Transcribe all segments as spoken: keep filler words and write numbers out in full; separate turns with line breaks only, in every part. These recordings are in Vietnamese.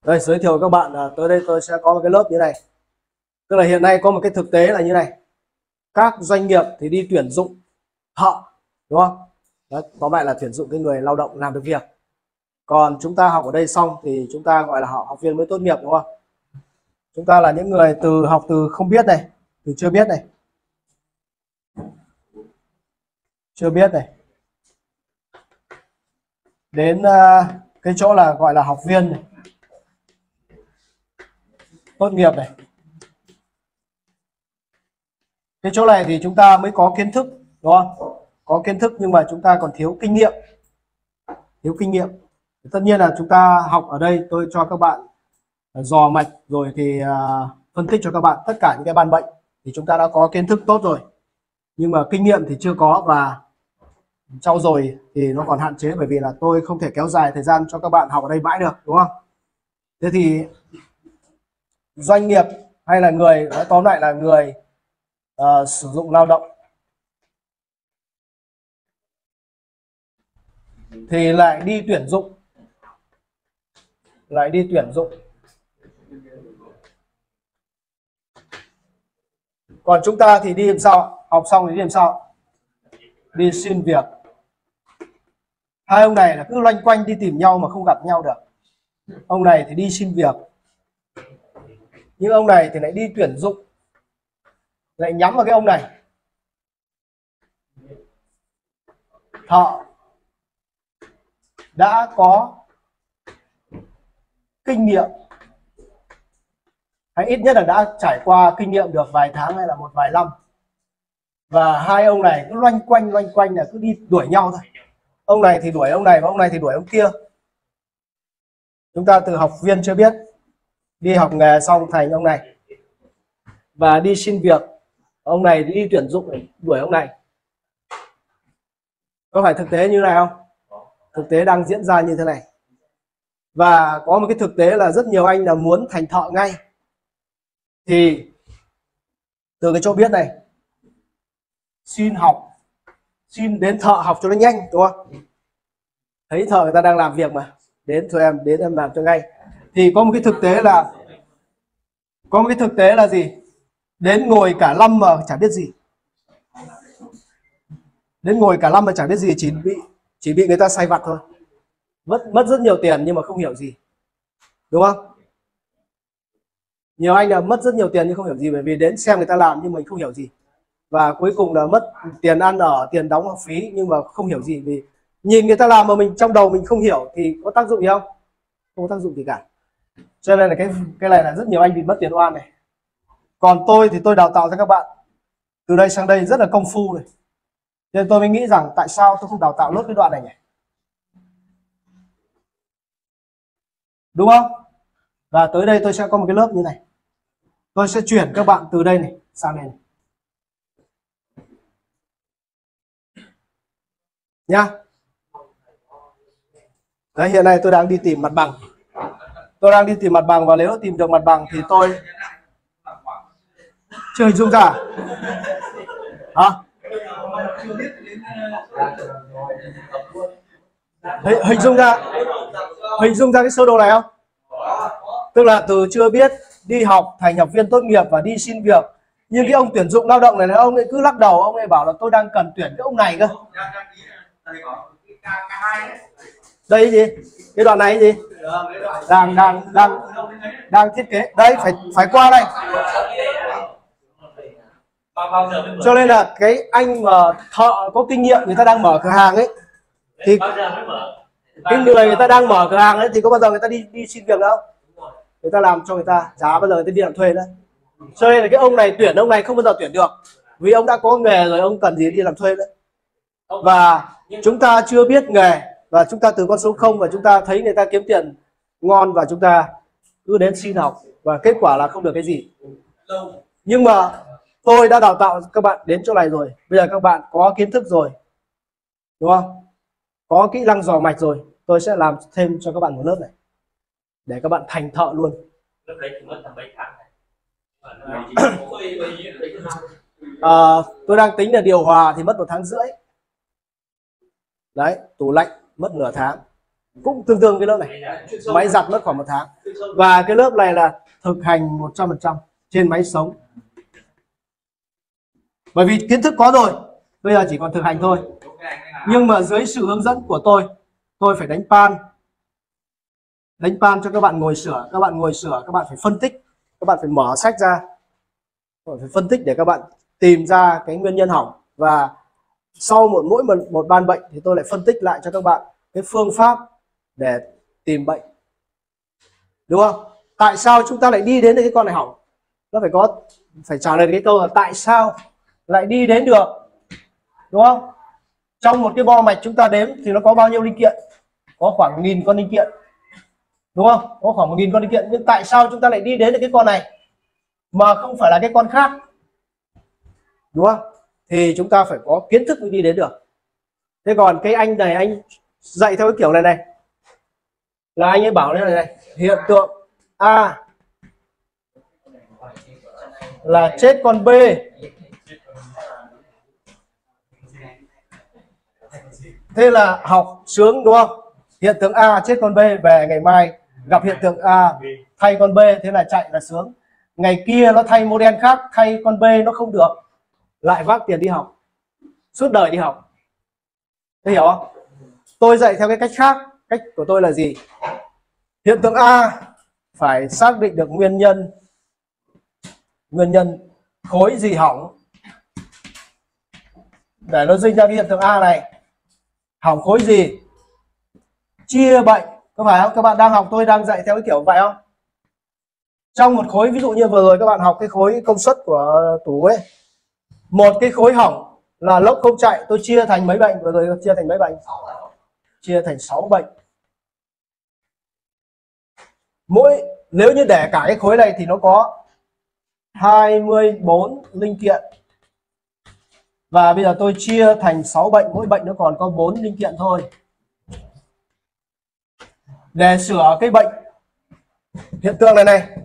Đây, giới thiệu các bạn là tới đây tôi sẽ có một cái lớp như này. Tức là hiện nay có một cái thực tế là như này. Các doanh nghiệp thì đi tuyển dụng thợ, đúng không? Đấy, tóm lại là tuyển dụng cái người lao động làm được việc. Còn chúng ta học ở đây xong thì chúng ta gọi là họ học viên mới tốt nghiệp, đúng không? Chúng ta là những người từ học từ không biết này, từ chưa biết này, chưa biết này, đến uh, cái chỗ là gọi là học viên này, tốt nghiệp này. Cái chỗ này thì chúng ta mới có kiến thức, đúng không? Có kiến thức nhưng mà chúng ta còn thiếu kinh nghiệm. Thiếu kinh nghiệm. Tất nhiên là chúng ta học ở đây tôi cho các bạn dò mạch rồi thì uh, phân tích cho các bạn tất cả những cái ban bệnh thì chúng ta đã có kiến thức tốt rồi. Nhưng mà kinh nghiệm thì chưa có, và trau dồi thì nó còn hạn chế, bởi vì là tôi không thể kéo dài thời gian cho các bạn học ở đây mãi được, đúng không? Thế thì doanh nghiệp hay là người, nói tóm lại là người uh, sử dụng lao động thì lại đi tuyển dụng, lại đi tuyển dụng. Còn chúng ta thì đi làm sao? Học xong thì đi làm sao? Đi xin việc. Hai ông này là cứ loanh quanh đi tìm nhau mà không gặp nhau được. Ông này thì đi xin việc, nhưng ông này thì lại đi tuyển dụng, lại nhắm vào cái ông này. Thợ đã có kinh nghiệm, hay ít nhất là đã trải qua kinh nghiệm được vài tháng hay là một vài năm, và hai ông này cứ loanh quanh loanh quanh là cứ đi đuổi nhau thôi. Ông này thì đuổi ông này và ông này thì đuổi ông kia. Chúng ta từ học viên chưa biết, đi học nghề xong thành ông này, và đi xin việc, ông này đi tuyển dụng để đuổi ông này. Có phải thực tế như này không? Thực tế đang diễn ra như thế này. Và có một cái thực tế là rất nhiều anh là muốn thành thợ ngay, thì từ cái chỗ biết này xin học, xin đến thợ học cho nó nhanh, đúng không? Thấy thợ người ta đang làm việc mà, đến thôi em, đến em làm cho ngay. Thì có một cái thực tế là có một cái thực tế là gì? Đến ngồi cả năm mà chả biết gì. Đến ngồi cả năm mà chả biết gì, chỉ bị chỉ bị người ta sai vặt thôi. Mất mất rất nhiều tiền nhưng mà không hiểu gì. Đúng không? Nhiều anh là mất rất nhiều tiền nhưng không hiểu gì, bởi vì đến xem người ta làm nhưng mình không hiểu gì. Và cuối cùng là mất tiền ăn ở, tiền đóng học phí nhưng mà không hiểu gì, vì nhìn người ta làm mà mình trong đầu mình không hiểu thì có tác dụng gì không? Không có tác dụng gì cả. Cho nên là cái cái này là rất nhiều anh bị mất tiền oan này. Còn tôi thì tôi đào tạo cho các bạn từ đây sang đây rất là công phu này. Nên tôi mới nghĩ rằng tại sao tôi không đào tạo nốt cái đoạn này nhỉ? Đúng không? Và tới đây tôi sẽ có một cái lớp như này. Tôi sẽ chuyển các bạn từ đây này sang đây này. Nhá. Đấy, hiện nay tôi đang đi tìm mặt bằng. Tôi đang đi tìm mặt bằng, và nếu tìm được mặt bằng thì tôi chưa hình dung ra. Hả? Hình, hình dung ra hình dung ra cái sơ đồ này không? Tức là từ chưa biết đi học thành học viên tốt nghiệp và đi xin việc. Nhưng cái ông tuyển dụng lao động này là ông ấy cứ lắc đầu, ông ấy bảo là tôi đang cần tuyển cái ông này cơ. Đây gì? Cái đoạn này gì? Đang đang đang đang thiết kế. Đây phải phải qua đây. Cho nên là cái anh mà thợ có kinh nghiệm, người ta đang mở cửa hàng ấy, thì cái người người ta đang mở cửa hàng ấy thì có bao giờ người ta đi đi xin việc đâu? Người ta làm cho người ta, chả bao giờ người ta đi làm thuê đấy. Cho nên là cái ông này tuyển ông này không bao giờ tuyển được, vì ông đã có nghề rồi, ông cần gì đi làm thuê đấy. Và chúng ta chưa biết nghề, và chúng ta từ con số không, và chúng ta thấy người ta kiếm tiền ngon và chúng ta cứ đến xin học, và kết quả là không được cái gì. Nhưng mà tôi đã đào tạo các bạn đến chỗ này rồi, bây giờ các bạn có kiến thức rồi, đúng không? Có kỹ năng dò mạch rồi, tôi sẽ làm thêm cho các bạn một lớp này để các bạn thành thợ luôn. À, tôi đang tính là điều hòa thì mất một tháng rưỡi. Đấy, tủ lạnh mất nửa tháng. cũng tương đương cái lớp này. Máy giặt mất khoảng một tháng. Và cái lớp này là thực hành một trăm phần trăm trên máy sống. Bởi vì kiến thức có rồi, bây giờ chỉ còn thực hành thôi. Nhưng mà dưới sự hướng dẫn của tôi, tôi phải đánh pan. Đánh pan cho các bạn ngồi sửa, các bạn ngồi sửa, các bạn phải phân tích, các bạn phải mở sách ra, các bạn phải phân tích để các bạn tìm ra cái nguyên nhân hỏng. Và sau một mỗi một, một ban bệnh thì tôi lại phân tích lại cho các bạn cái phương pháp để tìm bệnh, đúng không? Tại sao chúng ta lại đi đến cái con này hỏng? Nó phải có, phải trả lời cái câu là tại sao lại đi đến được, đúng không? Trong một cái bo mạch chúng ta đếm thì nó có bao nhiêu linh kiện? Có khoảng nghìn con linh kiện, đúng không? Có khoảng một nghìn con linh kiện. Nhưng tại sao chúng ta lại đi đến được cái con này mà không phải là cái con khác, đúng không? Thì chúng ta phải có kiến thức mới đi đến được. Thế còn cái anh này, anh dạy theo cái kiểu này này, là anh ấy bảo như này này, hiện tượng A là chết con B, thế là học sướng, đúng không? Hiện tượng A chết con B, về ngày mai gặp hiện tượng A thay con B, thế là chạy là sướng. Ngày kia nó thay model khác, thay con B nó không được, lại vác tiền đi học, suốt đời đi học. Thế hiểu không? Tôi dạy theo cái cách khác. Cách của tôi là gì? Hiện tượng A phải xác định được nguyên nhân. Nguyên nhân khối gì hỏng để nó sinh ra cái hiện tượng A này. Hỏng khối gì? Chia bệnh, có phải không? Các bạn đang học, tôi đang dạy theo cái kiểu vậy không? Trong một khối, ví dụ như vừa rồi các bạn học cái khối công suất của tủ ấy, một cái khối hỏng là lốc không chạy, tôi chia thành mấy bệnh? Vừa rồi chia thành mấy bệnh? Chia thành sáu bệnh. Mỗi, nếu như để cả cái khối này thì nó có hai mươi bốn linh kiện. Và bây giờ tôi chia thành sáu bệnh, mỗi bệnh nó còn có bốn linh kiện thôi. Để sửa cái bệnh hiện tượng này này.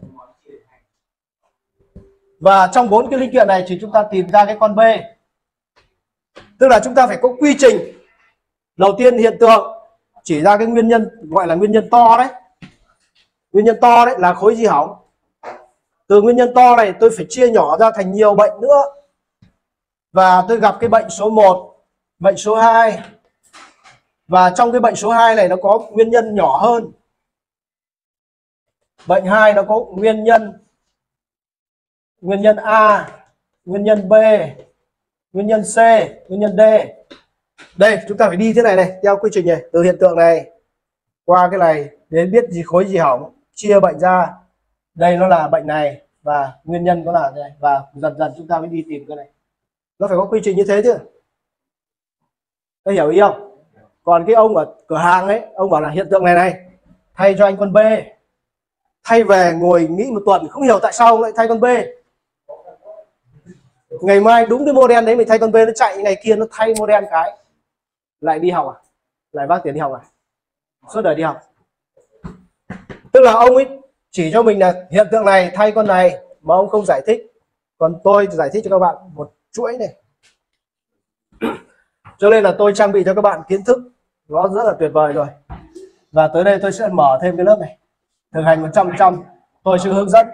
Và trong bốn cái linh kiện này thì chúng ta tìm ra cái con B. Tức là chúng ta phải có quy trình. Đầu tiên hiện tượng chỉ ra cái nguyên nhân, gọi là nguyên nhân to đấy. Nguyên nhân to đấy là khối gì hỏng. Từ nguyên nhân to này tôi phải chia nhỏ ra thành nhiều bệnh nữa. Và tôi gặp cái bệnh số một, bệnh số hai. Và trong cái bệnh số hai này nó có nguyên nhân nhỏ hơn. Bệnh hai nó có nguyên nhân Nguyên nhân A, nguyên nhân B, nguyên nhân C, nguyên nhân D. Đây chúng ta phải đi thế này này, theo quy trình này, từ hiện tượng này qua cái này đến biết gì khối gì hỏng, chia bệnh ra. Đây nó là bệnh này và nguyên nhân nó là đây, và dần dần chúng ta mới đi tìm cái này. Nó phải có quy trình như thế chứ. Các hiểu ý không? Còn cái ông ở cửa hàng ấy, ông bảo là hiện tượng này này, thay cho anh con B. Thay về ngồi nghĩ một tuần không hiểu tại sao ông lại thay con B. Ngày mai đúng cái model đấy mình thay con B nó chạy, ngày kia nó thay model cái lại đi học à? Lại vác tiền đi học à? Suốt đời đi học. Tức là ông ấy chỉ cho mình là hiện tượng này thay con này mà ông không giải thích. Còn tôi giải thích cho các bạn một chuỗi này. Cho nên là tôi trang bị cho các bạn kiến thức nó rất là tuyệt vời rồi. Và tới đây tôi sẽ mở thêm cái lớp này, thực hành một trăm phần trăm. Tôi sẽ hướng dẫn.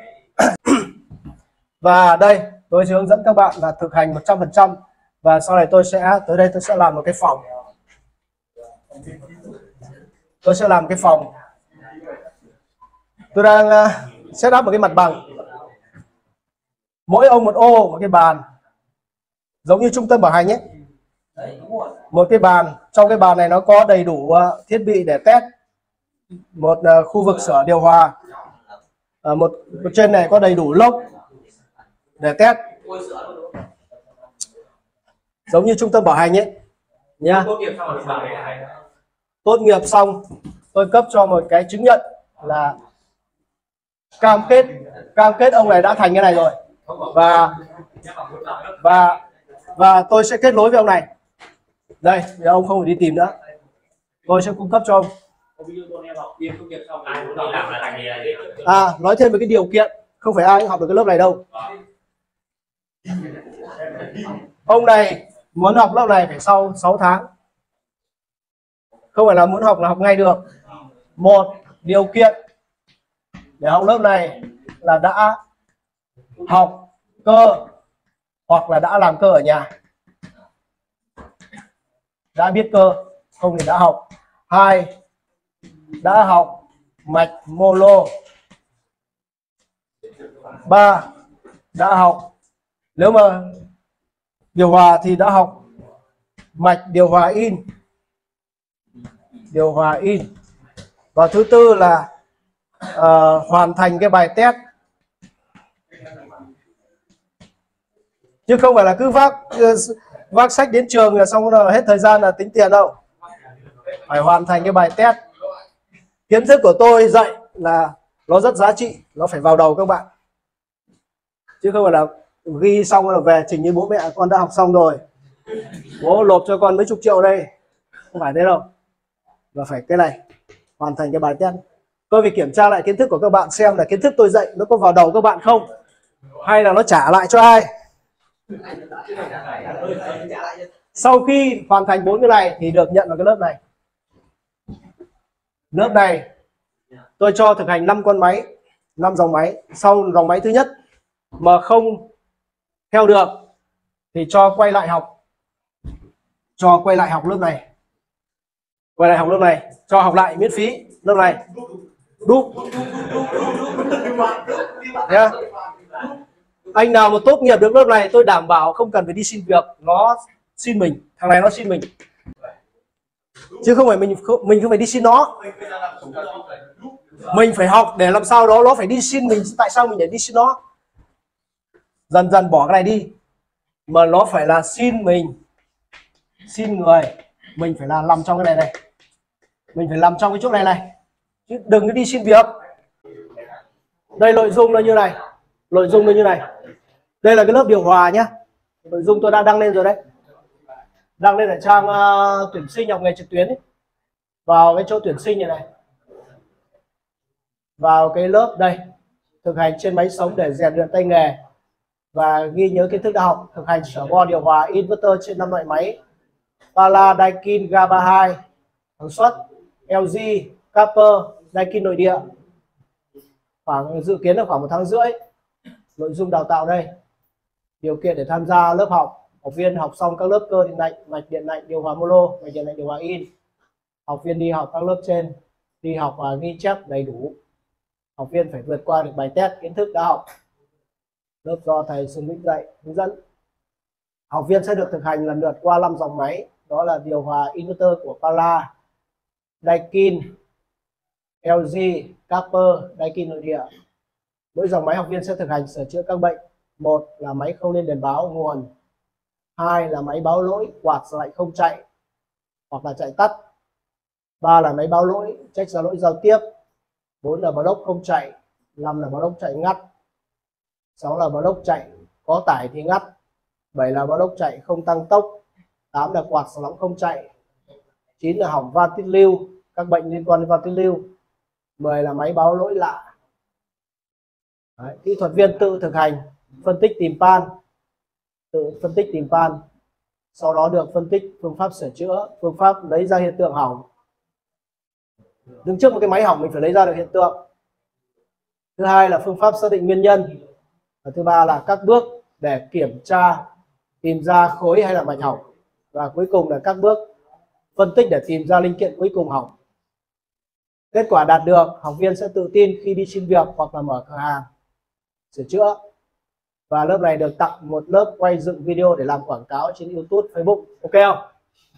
Và đây tôi sẽ hướng dẫn các bạn là thực hành một trăm phần trăm. Và sau này tôi sẽ tới đây tôi sẽ làm một cái phòng. Tôi sẽ làm cái phòng. Tôi đang uh, set up một cái mặt bằng. Mỗi ông một ô, một cái bàn. Giống như trung tâm bảo hành ấy. Một cái bàn, trong cái bàn này nó có đầy đủ uh, thiết bị để test. Một uh, khu vực sửa điều hòa. Uh, một, một trên này có đầy đủ lốc để test. Giống như trung tâm bảo hành ấy nha. Tốt nghiệp xong tôi cấp cho một cái chứng nhận là cam kết cam kết ông này đã thành cái này rồi. Và và và tôi sẽ kết nối với ông này. Đây, để ông không phải đi tìm nữa. Tôi sẽ cung cấp cho ông. À, nói thêm về cái điều kiện, không phải ai cũng học được cái lớp này đâu. Ông này muốn học lớp này phải sau sáu tháng. Không phải là muốn học là học ngay được. một điều kiện để học lớp này là đã học cơ hoặc là đã làm cơ ở nhà, đã biết cơ, không thì đã học. Hai, đã học mạch mono. Ba, đã học, nếu mà điều hòa thì đã học mạch điều hòa in, điều hòa in. Và thứ tư là uh, hoàn thành cái bài test, chứ không phải là cứ vác vác sách đến trường là xong rồi hết thời gian là tính tiền đâu, phải hoàn thành cái bài test. Kiến thức của tôi dạy là nó rất giá trị, nó phải vào đầu các bạn, chứ không phải là ghi xong là về trình với bố mẹ con đã học xong rồi, bố nộp cho con mấy chục triệu đây, không phải thế đâu. Và phải cái này, hoàn thành cái bài test. Tôi phải kiểm tra lại kiến thức của các bạn xem là kiến thức tôi dạy nó có vào đầu các bạn không, hay là nó trả lại cho ai. Sau khi hoàn thành bốn cái này thì được nhận vào cái lớp này. Lớp này tôi cho thực hành năm con máy, năm dòng máy. Sau dòng máy thứ nhất mà không theo được thì cho quay lại học, cho quay lại học lớp này, quay lại học lớp này, cho học lại miễn phí lớp này. Đúc nhá. Anh nào mà tốt nghiệp được lớp này tôi đảm bảo không cần phải đi xin việc, nó xin mình, thằng này nó xin mình, chứ không phải mình mình không phải đi xin nó. Mình phải học để làm sao đó nó phải đi xin mình. Tại sao mình phải đi xin nó? Dần dần bỏ cái này đi, mà nó phải là xin mình, xin người. Mình phải là làm trong cái này này, mình phải làm trong cái chỗ này này, chứ đừng có đi xin việc. Đây nội dung là như này, nội dung là như này. Đây là cái lớp điều hòa nhé, nội dung tôi đã đăng lên rồi đấy, đăng lên ở trang uh, tuyển sinh học nghề trực tuyến ấy. Vào cái chỗ tuyển sinh này này, vào cái lớp đây, thực hành trên máy sống để rèn luyện tay nghề và ghi nhớ kiến thức đã học. Thực hành sở bo điều hòa inverter trên năm loại máy Pala, Daikin, G ba mươi hai, sản xuất lờ giê, Capper, Daikin nội địa. Khoảng dự kiến là khoảng một tháng rưỡi. Nội dung đào tạo đây. Điều kiện để tham gia lớp học: học viên học xong các lớp cơ điện lạnh, mạch điện lạnh, điều hòa mono, mạch điện lạnh, điều hòa in. Học viên đi học các lớp trên, đi học và ghi chép đầy đủ. Học viên phải vượt qua được bài test kiến thức đã học. Lớp do thầy Xuân Vĩnh dạy hướng dẫn. Học viên sẽ được thực hành lần lượt qua năm dòng máy, đó là điều hòa inverter của Pala, Daikin, lờ giê, Capper, Daikin nội địa. Mỗi dòng máy học viên sẽ thực hành sửa chữa các bệnh. Một là máy không lên đèn báo nguồn, hai là máy báo lỗi quạt lạnh không chạy hoặc là chạy tắt, ba là máy báo lỗi check ra lỗi giao tiếp, bốn là báo lốc không chạy, năm là báo lốc chạy ngắt, sáu là báo lốc chạy có tải thì ngắt, bảy là báo lốc chạy không tăng tốc, tám là quạt sóng không chạy, chín là hỏng van tiết lưu, các bệnh liên quan đến van tiết lưu, mười là máy báo lỗi lạ. Đấy, kỹ thuật viên tự thực hành phân tích tìm pan, tự phân tích tìm pan, sau đó được phân tích phương pháp sửa chữa, phương pháp lấy ra hiện tượng hỏng. Đứng trước một cái máy hỏng mình phải lấy ra được hiện tượng. Thứ hai là phương pháp xác định nguyên nhân, và thứ ba là các bước để kiểm tra tìm ra khối hay là mạch hỏng, và cuối cùng là các bước phân tích để tìm ra linh kiện cuối cùng hỏng. Kết quả đạt được, học viên sẽ tự tin khi đi xin việc hoặc là mở cửa hàng sửa chữa. Và lớp này được tặng một lớp quay dựng video để làm quảng cáo trên YouTube, Facebook. Ok không?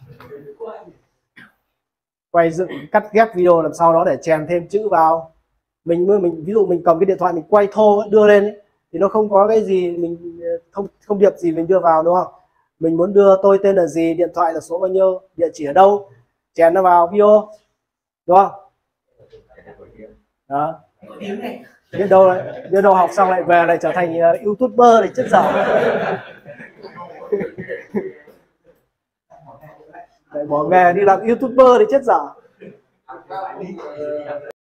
Quay dựng cắt ghép video làm sao đó để chèn thêm chữ vào. Mình mình ví dụ mình cầm cái điện thoại mình quay thô đưa lên ấy, thì nó không có cái gì mình không không điệp gì mình đưa vào, đúng không? Mình muốn đưa tôi tên là gì, điện thoại là số bao nhiêu, địa chỉ ở đâu, chèn nó vào video, đúng không? Đó. Biết đâu biết đâu học xong lại về lại trở thành uh, YouTuber để chết dở. Lại bỏ nghề đi làm YouTuber để chết dở.